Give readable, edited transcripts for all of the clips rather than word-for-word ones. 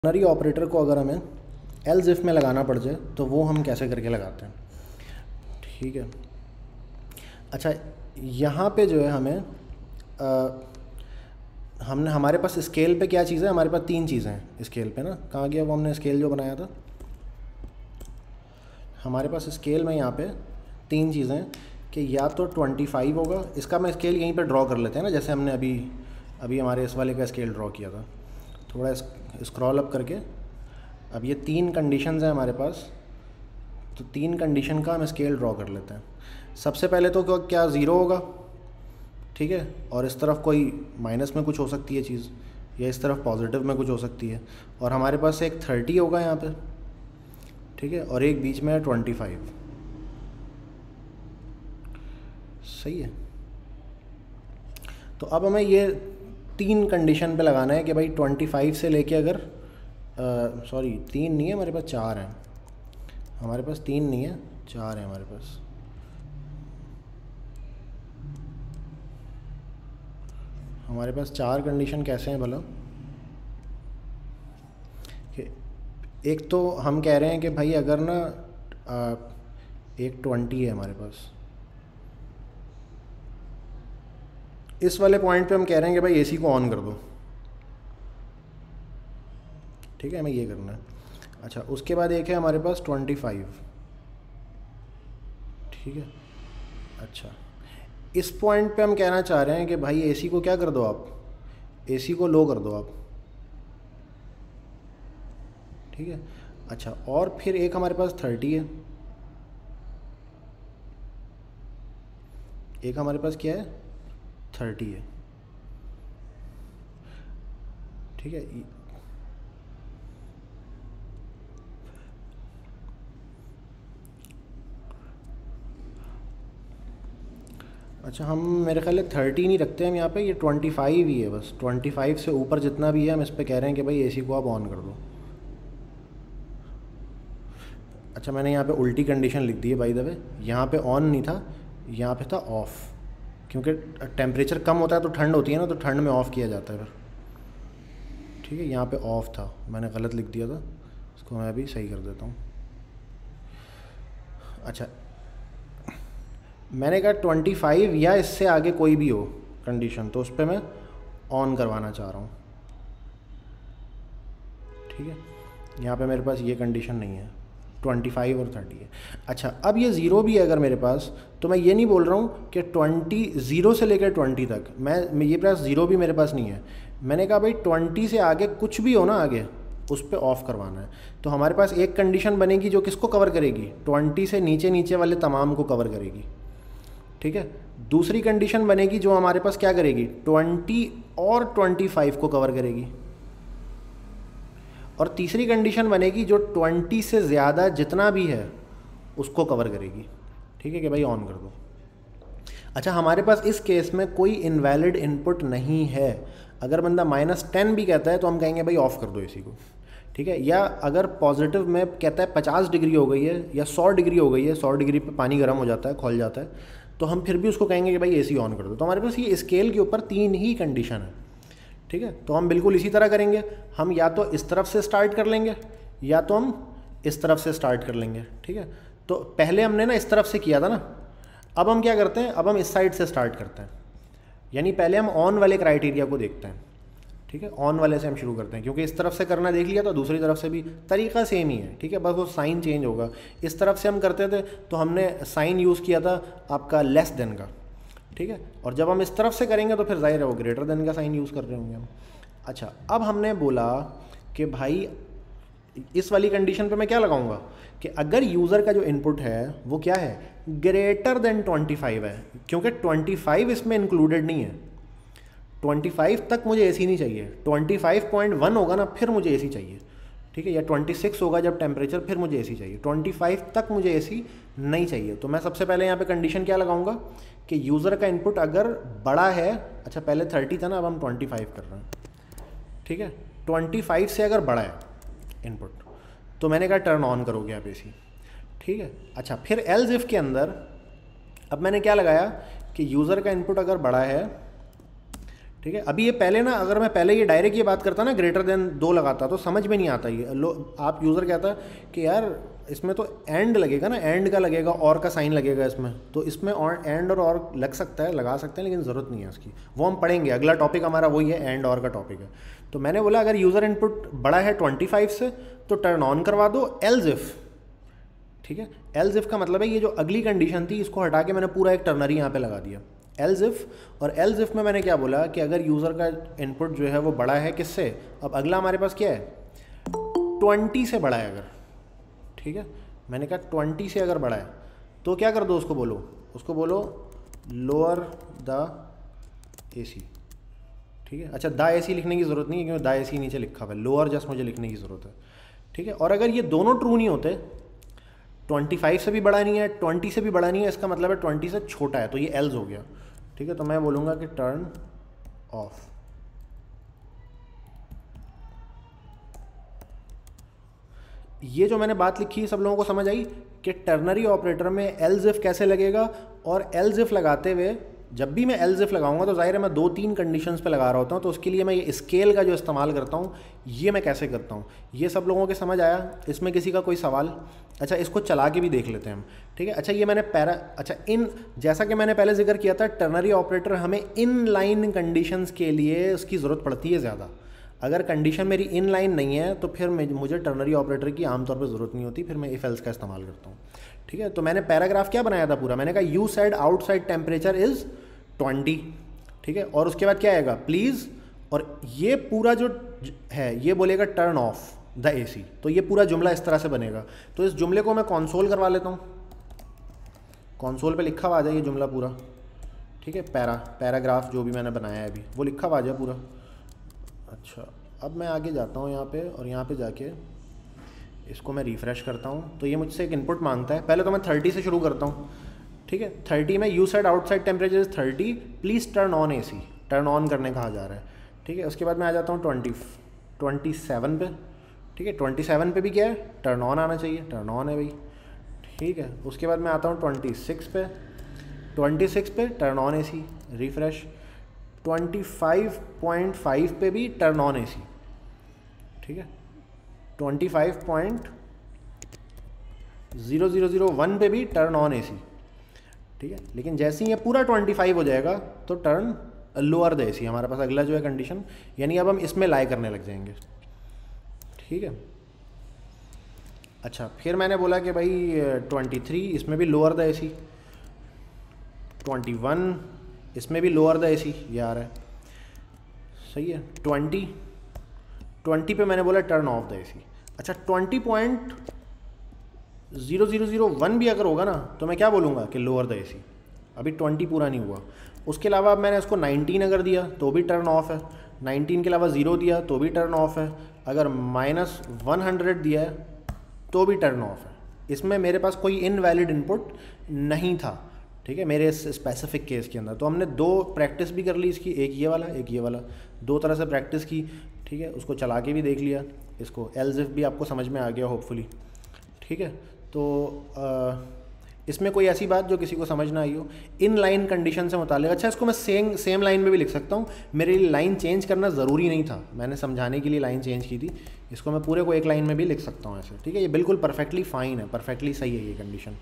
Binary operator को अगर हमें एल्स इफ में लगाना पड़ जाए तो वो हम कैसे करके लगाते हैं। ठीक है, अच्छा यहाँ पे जो है हमारे पास स्केल पे क्या चीज़ है, हमारे पास तीन चीज़ें हैं स्केल पे ना। कहाँ गया वो हमने स्केल जो बनाया था, हमारे पास स्केल में यहाँ पे तीन चीज़ें हैं कि या तो 25 होगा, इसका मैं स्केल यहीं पे ड्रॉ कर लेते हैं ना, जैसे हमने अभी हमारे इस वाले का स्केल ड्रॉ किया था। थोड़ा स्क्रॉल अप करके, अब ये तीन कंडीशंस हैं हमारे पास, तो तीन कंडीशन का हम स्केल ड्रॉ कर लेते हैं। सबसे पहले तो क्या ज़ीरो होगा, ठीक है, और इस तरफ कोई माइनस में कुछ हो सकती है चीज़, या इस तरफ पॉजिटिव में कुछ हो सकती है, और हमारे पास एक 30 होगा यहाँ पे, ठीक है, और एक बीच में है 25। सही है, तो अब हमें ये तीन कंडीशन पे लगाना है कि भाई 25 से लेके अगर सॉरी तीन नहीं है हमारे पास, चार हैं हमारे पास, तीन नहीं है चार है हमारे पास। हमारे पास चार कंडीशन कैसे हैं भला, कि एक तो हम कह रहे हैं कि भाई अगर ना एक 20 है हमारे पास, इस वाले पॉइंट पे हम कह रहे हैं कि भाई एसी को ऑन कर दो, ठीक है, हमें ये करना है। अच्छा, उसके बाद एक है हमारे पास 25, ठीक है। अच्छा, इस पॉइंट पे हम कहना चाह रहे हैं कि भाई एसी को क्या कर दो आप, एसी को लो कर दो आप, ठीक है। अच्छा, और फिर एक हमारे पास 30 है, एक हमारे पास क्या है 30 है, ठीक है। अच्छा, हम मेरे ख्याल 30 नहीं रखते हम यहाँ पे, ये 25 ही है बस। 25 से ऊपर जितना भी है हम इस पर कह रहे हैं कि भाई एसी को आप ऑन कर दो। अच्छा, मैंने यहाँ पे उल्टी कंडीशन लिख दी है बाय द वे, यहाँ पे ऑन नहीं था, यहाँ पे था ऑफ़, क्योंकि टेम्परेचर कम होता है तो ठंड होती है ना, तो ठंड में ऑफ़ किया जाता है फिर, ठीक है। यहाँ पे ऑफ़ था, मैंने गलत लिख दिया था, इसको मैं अभी सही कर देता हूँ। अच्छा, मैंने कहा 25 या इससे आगे कोई भी हो कंडीशन, तो उस पर मैं ऑन करवाना चाह रहा हूँ, ठीक है। यहाँ पे मेरे पास ये कंडीशन नहीं है, 25 और 30 है। अच्छा, अब ये ज़ीरो भी है अगर मेरे पास, तो मैं ये नहीं बोल रहा हूँ कि 0 से लेकर 20 तक मैं ये पास ज़ीरो भी मेरे पास नहीं है। मैंने कहा भाई 20 से आगे कुछ भी हो ना आगे, उस पर ऑफ़ करवाना है। तो हमारे पास एक कंडीशन बनेगी जो किसको कवर करेगी, 20 से नीचे नीचे वाले तमाम को कवर करेगी, ठीक है। दूसरी कंडीशन बनेगी जो हमारे पास क्या करेगी, 20 और 25 को कवर करेगी, और तीसरी कंडीशन बनेगी जो 20 से ज़्यादा जितना भी है उसको कवर करेगी, ठीक है, कि भाई ऑन कर दो। अच्छा, हमारे पास इस केस में कोई इनवैलिड इनपुट नहीं है। अगर बंदा -10 भी कहता है तो हम कहेंगे भाई ऑफ़ कर दो एसी को, ठीक है। या अगर पॉजिटिव में कहता है 50 डिग्री हो गई है या 100 डिग्री हो गई है, 100 डिग्री पे पानी गर्म हो जाता है, खौल जाता है, तो हम फिर भी उसको कहेंगे कि भाई एसी ऑन कर दो। तो हमारे पास ये स्केल के ऊपर तीन ही कंडीशन है, ठीक है। तो हम बिल्कुल इसी तरह करेंगे, हम या तो इस तरफ से स्टार्ट कर लेंगे या तो हम इस तरफ से स्टार्ट कर लेंगे, ठीक है। तो पहले हमने ना इस तरफ से किया था ना, अब हम क्या करते हैं, अब हम इस साइड से स्टार्ट करते हैं, यानी पहले हम ऑन वाले क्राइटेरिया को देखते हैं, ठीक है। ऑन वाले से हम शुरू करते हैं, क्योंकि इस तरफ से करना देख लिया तो दूसरी तरफ से भी तरीका सेम ही है, ठीक है, बस वो साइन चेंज होगा। इस तरफ से हम करते थे तो हमने साइन यूज़ किया था आपका लेस देन का, ठीक है, और जब हम इस तरफ से करेंगे तो फिर जाहिर है वो ग्रेटर देन का साइन यूज़ कर रहे होंगे हम। अच्छा, अब हमने बोला कि भाई इस वाली कंडीशन पे मैं क्या लगाऊंगा कि अगर यूज़र का जो इनपुट है वो क्या है, ग्रेटर देन 25 है, क्योंकि 25 इसमें इंक्लूडेड नहीं है। 25 तक मुझे एसी नहीं चाहिए, 25.1 होगा ना फिर मुझे एसी चाहिए, ठीक है, या 26 होगा जब टेम्परेचर, फिर मुझे एसी चाहिए। 25 तक मुझे एसी नहीं चाहिए। तो मैं सबसे पहले यहाँ पे कंडीशन क्या लगाऊंगा कि यूज़र का इनपुट अगर बड़ा है, अच्छा पहले 30 था ना, अब हम 25 कर रहे हैं, ठीक है, 25 से अगर बड़ा है इनपुट तो मैंने कहा टर्न ऑन करोगे आप एसी, ठीक है। अच्छा, फिर एल्स इफ के अंदर अब मैंने क्या लगाया कि यूज़र का इनपुट अगर बड़ा है ठीक है। अभी ये पहले ना, अगर मैं पहले ये डायरेक्ट ये बात करता ना ग्रेटर देन 2 लगाता तो समझ में नहीं आता ये। आप यूज़र कहता कि यार इसमें तो एंड लगेगा ना, एंड का लगेगा, और का साइन लगेगा इसमें, तो इसमें और एंड और लग सकता है, लगा सकते हैं, लेकिन ज़रूरत नहीं है उसकी, वो हम पढ़ेंगे। अगला टॉपिक हमारा वही है, एंड और का टॉपिक है। तो मैंने बोला अगर यूज़र इनपुट बड़ा है 25 से तो टर्न ऑन करवा दो एल्स इफ। ठीक है, एल्स इफ का मतलब है ये जो अगली कंडीशन थी इसको हटा के मैंने पूरा एक टर्नरी यहाँ पे लगा दिया, एल्स इफ। और एल्स इफ में मैंने क्या बोला कि अगर यूज़र का इनपुट जो है वो बड़ा है किससे, अब अगला हमारे पास क्या है, 20 से बड़ा है अगर, ठीक है, मैंने कहा 20 से अगर बड़ा है तो क्या कर दो, उसको बोलो लोअर द AC। ठीक है, अच्छा द AC लिखने की ज़रूरत नहीं है क्योंकि द AC नीचे लिखा हुआ है, लोअर जस्ट मुझे लिखने की ज़रूरत है। ठीक है, और अगर ये दोनों ट्रू नहीं होते, 25 से भी बड़ा नहीं है, 20 से भी बड़ा नहीं है, इसका मतलब है 20 से छोटा है, तो ये एल्स हो गया। ठीक है, तो मैं बोलूँगा कि टर्न ऑफ। ये जो मैंने बात लिखी सब लोगों को समझ आई कि टर्नरी ऑपरेटर में एल्स इफ कैसे लगेगा, और एल्स इफ लगाते हुए जब भी मैं एल्स इफ लगाऊंगा तो जाहिर है मैं 2-3 कंडीशंस पे लगा रहा होता हूँ, तो उसके लिए मैं ये स्केल का जो इस्तेमाल करता हूँ ये मैं कैसे करता हूँ, ये सब लोगों के समझ आया। इसमें किसी का कोई सवाल? अच्छा, इसको चला के भी देख लेते हैं हम। ठीक है, अच्छा ये मैंने जैसा कि मैंने पहले जिक्र किया था, टर्नरी ऑपरेटर हमें इन लाइन कंडीशंस के लिए उसकी ज़रूरत पड़ती है ज़्यादा। अगर कंडीशन मेरी इन लाइन नहीं है तो फिर मुझे टर्नरी ऑपरेटर की आमतौर पर ज़रूरत नहीं होती, फिर मैं इफ एल्स का इस्तेमाल करता हूँ। ठीक है, तो मैंने पैराग्राफ क्या बनाया था पूरा, मैंने कहा you said outside temperature is 20। ठीक है, और उसके बाद क्या आएगा, प्लीज़, और ये पूरा जो है ये बोलेगा टर्न ऑफ द AC। तो ये पूरा जुमला इस तरह से बनेगा। तो इस जुमले को मैं कंसोल करवा लेता हूँ, कंसोल पे लिखा हुआ आ जाए ये जुमला पूरा। ठीक है, पैराग्राफ जो भी मैंने बनाया है अभी वो लिखा हुआ आ जाए पूरा। अच्छा, अब मैं आगे जाता हूँ यहाँ पे, और यहाँ पे जाके इसको मैं रिफ़्रेश करता हूँ, तो ये मुझसे एक इनपुट मांगता है। पहले तो मैं 30 से शुरू करता हूँ। ठीक है, 30 में you said outside temperature is 30, please turn on AC, turn on करने कहा जा रहा है। ठीक है, उसके बाद मैं आ जाता हूँ 27 पे। ठीक है, 27 पे भी क्या है, टर्न ऑन आना चाहिए, टर्न ऑन है भाई। ठीक है, उसके बाद मैं आता हूँ 26 पे, 26 पे टर्न ऑन AC, रिफ़्रेश। 25.5 पे भी टर्न ऑन AC। ठीक है, 25.0001 पे भी टर्न ऑन AC। ठीक है, लेकिन जैसे ही ये पूरा 25 हो जाएगा तो टर्न लोअर द AC हमारे पास अगला जो है कंडीशन, यानी अब हम इसमें लाई करने लग जाएंगे। ठीक है, अच्छा फिर मैंने बोला कि भाई 23 इसमें भी लोअर द AC, 21 इसमें भी लोअर द AC, ये आ रहा है, सही है। 20 पे मैंने बोला टर्न ऑफ द AC। अच्छा 20.0001 भी अगर होगा ना तो मैं क्या बोलूँगा कि लोअर द AC। अभी 20 पूरा नहीं हुआ। उसके अलावा अब मैंने इसको 19 अगर दिया तो भी टर्न ऑफ है, 19 के अलावा 0 दिया तो भी टर्न ऑफ है, अगर -100 दिया है तो भी टर्न ऑफ है। इसमें मेरे पास कोई इनवैलिड इनपुट नहीं था। ठीक है, मेरे इस स्पेसिफिक केस के अंदर तो हमने 2 प्रैक्टिस भी कर ली इसकी, एक ये वाला एक ये वाला, 2 तरह से प्रैक्टिस की। ठीक है, उसको चला के भी देख लिया, इसको एल्स इफ भी आपको समझ में आ गया होपफुली। ठीक है, तो इसमें कोई ऐसी बात जो किसी को समझ ना आई हो इन लाइन कंडीशन से मुताल्लिक। अच्छा, इसको मैं सेम लाइन में भी लिख सकता हूँ, मेरे लिए लाइन चेंज करना ज़रूरी नहीं था, मैंने समझाने के लिए लाइन चेंज की थी। इसको मैं पूरे को एक लाइन में भी लिख सकता हूँ ऐसे। ठीक है, ये बिल्कुल परफेक्टली फ़ाइन है, परफेक्टली सही है ये कंडीशन।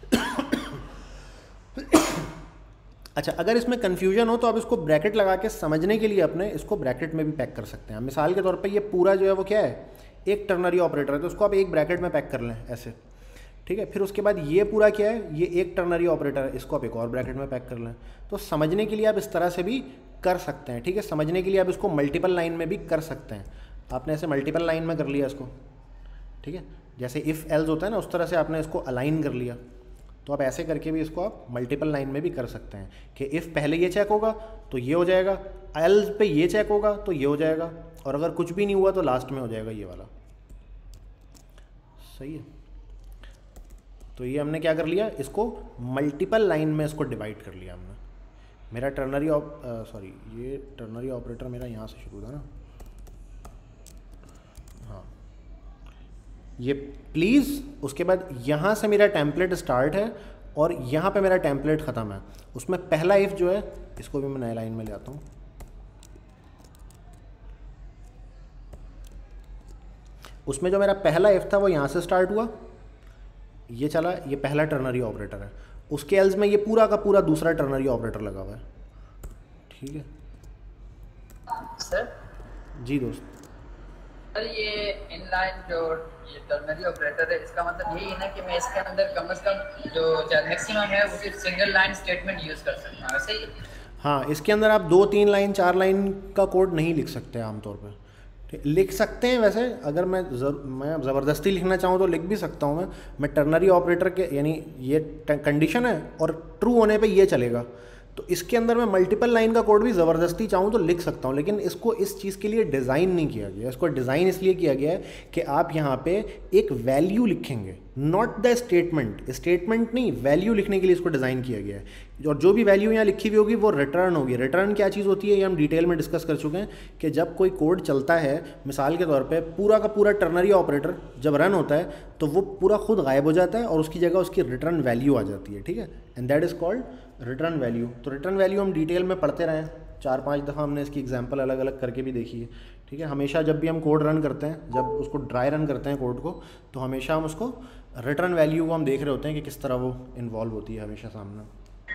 अच्छा, अगर इसमें कन्फ्यूजन हो तो आप इसको ब्रैकेट लगा के समझने के लिए अपने इसको ब्रैकेट में भी पैक कर सकते हैं। मिसाल के तौर पे ये पूरा जो है वो क्या है, एक टर्नरी ऑपरेटर है, तो उसको आप एक ब्रैकेट में पैक कर लें ऐसे। ठीक है, फिर उसके बाद ये पूरा क्या है, ये एक टर्नरी ऑपरेटर है, इसको आप एक और ब्रैकेट में पैक कर लें। तो समझने के लिए आप इस तरह से भी कर सकते हैं। ठीक है, समझने के लिए आप इसको मल्टीपल लाइन में भी कर सकते हैं। आपने ऐसे मल्टीपल लाइन में कर लिया इसको। ठीक है, जैसे इफ़ एल्स होता है ना, उस तरह से आपने इसको अलाइन कर लिया। तो आप ऐसे करके भी इसको आप मल्टीपल लाइन में भी कर सकते हैं कि इफ़ पहले ये चेक होगा तो ये हो जाएगा, एल्स पे ये चेक होगा तो ये हो जाएगा, और अगर कुछ भी नहीं हुआ तो लास्ट में हो जाएगा ये वाला। सही है, तो ये हमने क्या कर लिया, इसको मल्टीपल लाइन में इसको डिवाइड कर लिया हमने। मेरा ये टर्नरी ऑपरेटर मेरा यहाँ से शुरू था ना, हाँ, ये प्लीज़, उसके बाद यहाँ से मेरा टेम्पलेट स्टार्ट है और यहाँ पे मेरा टेम्पलेट ख़त्म है। उसमें पहला इफ़ जो है, इसको भी मैं नए लाइन में ले आता हूँ, उसमें जो मेरा पहला इफ़ था वो यहाँ से स्टार्ट हुआ, ये चला, ये पहला टर्नरी ऑपरेटर है। उसके एल्स में ये पूरा का पूरा दूसरा टर्नरी ऑपरेटर लगा हुआ है। ठीक है सर। जी दोस्त। सर ये इनलाइन जो ये टर्नरी ऑपरेटर है, इसका मतलब यही है ना कि मैं इसके अंदर कम से कम जो मैक्सिमम है वो सिर्फ सिंगल लाइन स्टेटमेंट यूज़ कर सकता हूँ, वैसे ही? हाँ, इसके अंदर आप 2-3 लाइन 4 लाइन का कोड नहीं लिख सकते आमतौर पर। लिख सकते हैं वैसे, अगर मैं ज़बरदस्ती लिखना चाहूँ तो लिख भी सकता हूँ। मैं टर्नरी ऑपरेटर के यानी ये कंडीशन है और ट्रू होने पे ये चलेगा, तो इसके अंदर मैं मल्टीपल लाइन का कोड भी ज़बरदस्ती चाहूँ तो लिख सकता हूँ। लेकिन इसको इस चीज़ के लिए डिज़ाइन नहीं किया गया। इसको डिज़ाइन इसलिए किया गया है कि आप यहाँ पे एक वैल्यू लिखेंगे, नॉट द स्टेटमेंट। स्टेटमेंट नहीं, वैल्यू लिखने के लिए इसको डिज़ाइन किया गया है। और जो भी वैल्यू यहाँ लिखी हुई होगी वो रिटर्न होगी। रिटर्न क्या चीज़ होती है ये हम डिटेल में डिस्कस कर चुके हैं कि जब कोई कोड चलता है, मिसाल के तौर पे पूरा का पूरा टर्नरी ऑपरेटर जब रन होता है तो वो पूरा खुद गायब हो जाता है और उसकी जगह उसकी रिटर्न वैल्यू आ जाती है। ठीक है, and that is called return value. तो रिटर्न वैल्यू हम डिटेल में पढ़ते रहे हैं, 4-5 दफ़ा हमने इसकी एग्जाम्पल अलग अलग करके भी देखी है। ठीक है, हमेशा जब भी हम कोड रन करते हैं, जब उसको ड्राई रन करते हैं कोड को, तो हमेशा हम उसको रिटर्न वैल्यू को हम देख रहे होते हैं कि किस तरह वो इन्वॉल्व होती है हमेशा सामने।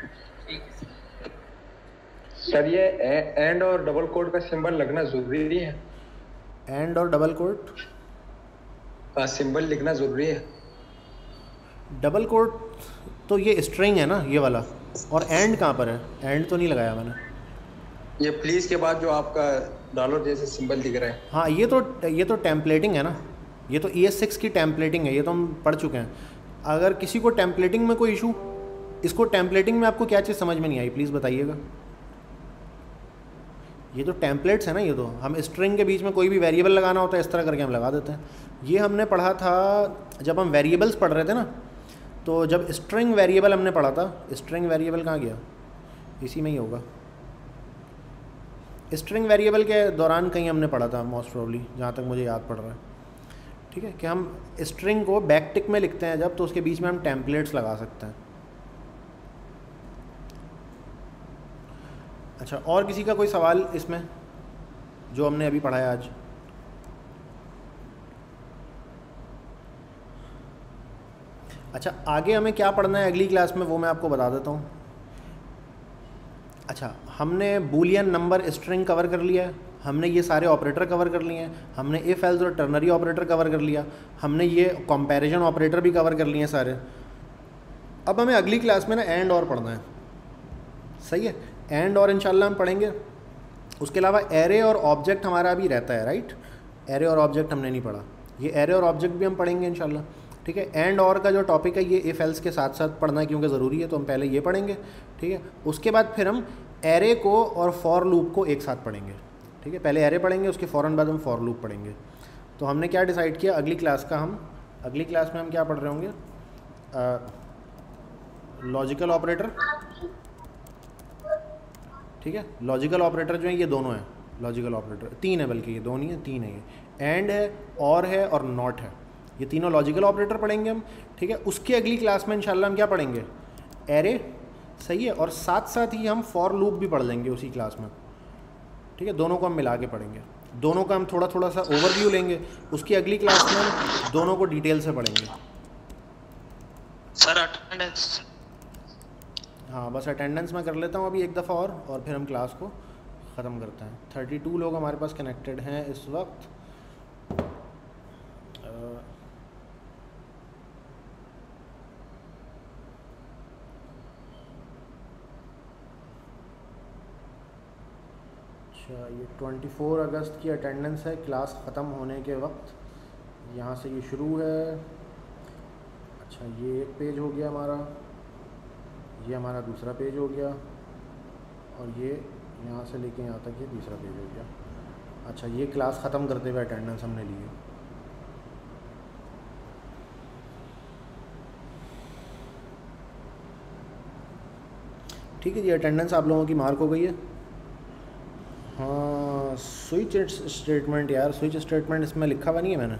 सर ये एंड और डबल कोड का सिंबल लगना जरूरी है? एंड और डबल कोड का सिंबल लिखना जरूरी है? डबल कोड तो ये स्ट्रिंग है ना ये वाला, और एंड कहाँ पर है? एंड तो नहीं लगाया मैंने। ये प्लीज के बाद जो आपका डॉलर जैसे सिंबल दिख रहा है, हाँ ये तो टेम्पलेटिंग है ना, ये तो ES6 की टेम्पलेटिंग है, ये तो हम पढ़ चुके हैं। अगर किसी को टेम्पलेटिंग में कोई इशू, इसको टेम्पलेटिंग में आपको क्या चीज़ समझ में नहीं आई प्लीज़ बताइएगा। ये तो टेम्पलेट्स है ना, ये तो हम स्ट्रिंग के बीच में कोई भी वेरिएबल लगाना होता है इस तरह करके हम लगा देते हैं। ये हमने पढ़ा था जब हम वेरिएबल्स पढ़ रहे थे ना, तो जब स्ट्रिंग वेरिएबल हमने पढ़ा था, स्ट्रिंग वेरिएबल कहाँ गया, इसी में ही होगा। स्ट्रिंग वेरिएबल के दौरान कहीं हमने पढ़ा था मोस्ट प्रोबेबली, जहाँ तक मुझे याद पड़ रहा है। ठीक है, कि हम स्ट्रिंग को बैकटिक में लिखते हैं जब, तो उसके बीच में हम टेम्पलेट्स लगा सकते हैं। अच्छा, और किसी का कोई सवाल इसमें जो हमने अभी पढ़ा है आज? अच्छा, आगे हमें क्या पढ़ना है अगली क्लास में वो मैं आपको बता देता हूँ। अच्छा, हमने बूलियन नंबर स्ट्रिंग कवर कर लिया है, हमने ये सारे ऑपरेटर कवर कर लिए हैं, हमने इफ एल्स और टर्नरी ऑपरेटर कवर कर लिया, हमने ये कंपैरिजन ऑपरेटर भी कवर कर लिए हैं सारे। अब हमें अगली क्लास में ना एंड और पढ़ना है। सही है, एंड और इंशाल्लाह हम पढ़ेंगे। उसके अलावा एरे और ऑब्जेक्ट हमारा अभी रहता है, राइट। एरे और ऑब्जेक्ट हमने नहीं पढ़ा, ये एरे और ऑब्जेक्ट भी हम पढ़ेंगे इंशाल्लाह। ठीक है, एंड और का जो टॉपिक है ये इफ एल्स के साथ साथ पढ़ना क्योंकि ज़रूरी है, तो हम पहले ये पढ़ेंगे। ठीक है, उसके बाद फिर हम एरे को और फॉर लूप को एक साथ पढ़ेंगे। ठीक है, पहले एरे पढ़ेंगे, उसके फ़ौरन बाद हम फॉर लूप पढ़ेंगे। तो हमने क्या डिसाइड किया, अगली क्लास में हम क्या पढ़ रहे होंगे, लॉजिकल ऑपरेटर। ठीक है, लॉजिकल ऑपरेटर जो है ये दोनों हैं, लॉजिकल ऑपरेटर 3 है, बल्कि ये 2 नहीं है 3 है। ये एंड है, और है और नॉट है, ये तीनों लॉजिकल ऑपरेटर पढ़ेंगे हम। ठीक है, उसके अगली क्लास में इंशाल्लाह हम क्या पढ़ेंगे, एरे। सही है, और साथ साथ ही हम फॉर लूप भी पढ़ लेंगे उसी क्लास में। ठीक है, दोनों को हम मिला के पढ़ेंगे, दोनों का हम थोड़ा थोड़ा सा ओवरव्यू लेंगे, उसकी अगली क्लास में हम दोनों को डिटेल से पढ़ेंगे। Sir attendance? हाँ, बस अटेंडेंस मैं कर लेता हूँ अभी एक दफ़ा और फिर हम क्लास को ख़त्म करते हैं। 32 लोग हमारे पास कनेक्टेड हैं इस वक्त। अच्छा, ये 24 अगस्त की अटेंडेंस है, क्लास ख़त्म होने के वक्त यहाँ से ये शुरू है। अच्छा, ये एक पेज हो गया हमारा, ये हमारा दूसरा पेज हो गया, और ये यहाँ से लेके यहाँ तक ये तीसरा पेज हो गया। अच्छा, ये क्लास ख़त्म करते हुए अटेंडेंस हमने ली है। ठीक है जी, अटेंडेंस आप लोगों की मार्क हो गई है। हाँ, स्विच स्टेटमेंट, यार स्विच स्टेटमेंट इसमें लिखा हुआ नहीं है मैंने।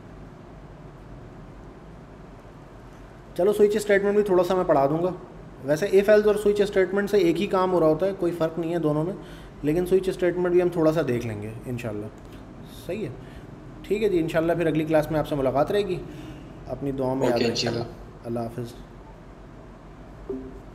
चलो स्विच स्टेटमेंट भी थोड़ा सा मैं पढ़ा दूंगा। वैसे इफ एल्स और स्विच स्टेटमेंट से एक ही काम हो रहा होता है, कोई फ़र्क नहीं है दोनों में, लेकिन स्विच स्टेटमेंट भी हम थोड़ा सा देख लेंगे इंशाल्लाह। सही है, ठीक है जी, इंशाल्लाह फिर अगली क्लास में आपसे मुलाकात रहेगी। अपनी दुआओं में याद ओके रखिएगा। इंशाल्लाह। अल्लाह हाफिज़।